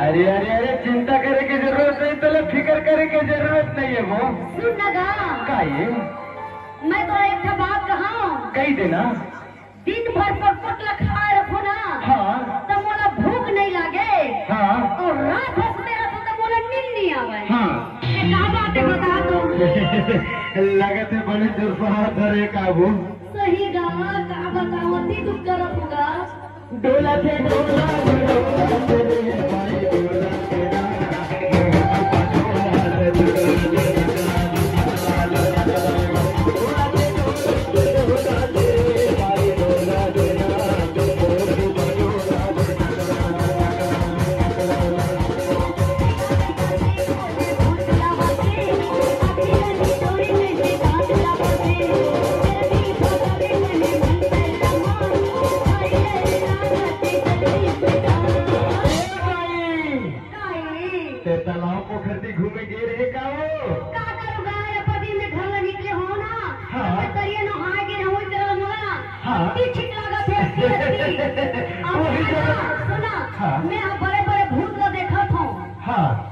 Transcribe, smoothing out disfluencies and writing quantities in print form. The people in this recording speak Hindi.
अरे अरे अरे चिंता करे की जरूरत नहीं, तो फिक्र करे की जरूरत नहीं है। वो सुन लगा का ये मैं तो एक बात कहा कही देना, दिन भर पटपट लखा रखो ना। हाँ तो मोला भूख नहीं लागे। हाँ और रात होते रहते तो मोला नींद नहीं आवे। हाँ क्या बात है बता दो। लगत है बड़ी जोर से हाथ धरे काबू। सही गा का बताओ ती दुख करत होगा। डोला थे डोला तालाब पोखरती घूमे गए रहे का वो का करूंगा पति में घर निकले हो ना। हाँ। करिए ना हाय के हो तेरा मोला। हाँ। ठीक लागत है। सुना हाँ। मैं बड़े बड़े भूत को देखा था। हाँ